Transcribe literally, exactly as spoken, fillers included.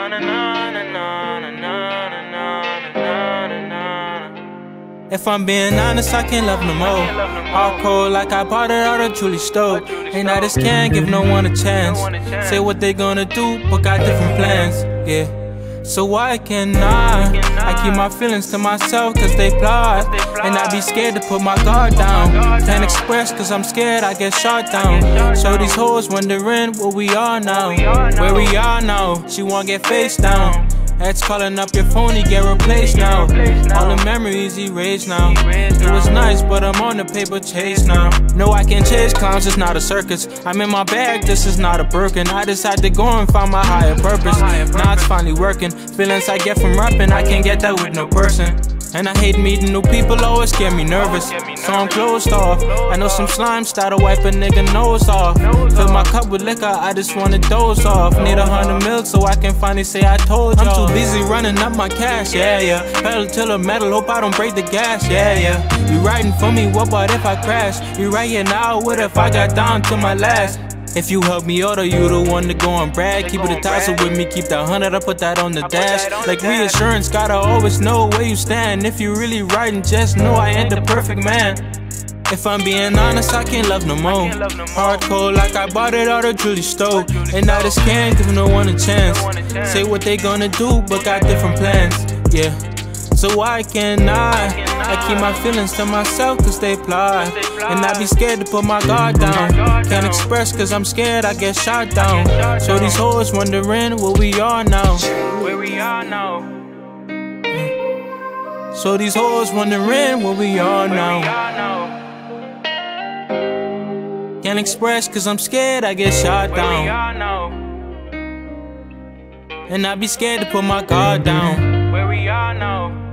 If I'm being honest, I can't love no more. All cold like I bought it out of Julie Stove. And I just can't give no one a chance. Say what they gonna do, but got different plans, yeah. So why can't I? I keep my feelings to myself cause they plot. And I be scared to put my guard down. Can't express cause I'm scared I get shot down. So these hoes wondering where we are now. Where we are now, she won't get face down. Ex calling up your phone, he get replaced now. All the memories erased now. It was nice, but I'm on the paper chase now. No, I can't chase clowns, it's not a circus. I'm in my bag, this is not a Birkin. I decided to go and find my higher purpose. Now it's finally working. Feelings I get from rapping, I can't get that with no person. And I hate meeting new people, always get me nervous. So I'm closed off. I know some slime start to wipe a nigga nose off. Fill my cup with liquor, I just wanna doze off. Need a hundred mil so I can finally say I told y'all. I'm too busy running up my cash, yeah, yeah. Pedal to the metal, hope I don't break the gas, yeah, yeah. You riding for me, what about if I crash? You right here now, what if I got down to my last? If you help me out, or you the one to go and brag. Keep it a tassel with me, keep that hundred, I put that on the dash. Like reassurance, gotta always know where you stand. If you really riding, just know I ain't the perfect man. If I'm being honest, I can't love no more. Hardcore like I bought it out of Julie Stove. And I just can't give no one a chance. Say what they gonna do, but got different plans, yeah. So why can't I? I keep my feelings to myself cause they plot. And I be scared to put my guard down. Can't express cause I'm scared I get shot down. So these hoes wondering where we are now. Where we are now. So these hoes wondering where we are now. Can't express cause I'm scared I get shot down. And I be scared to put my guard down. Where we are now.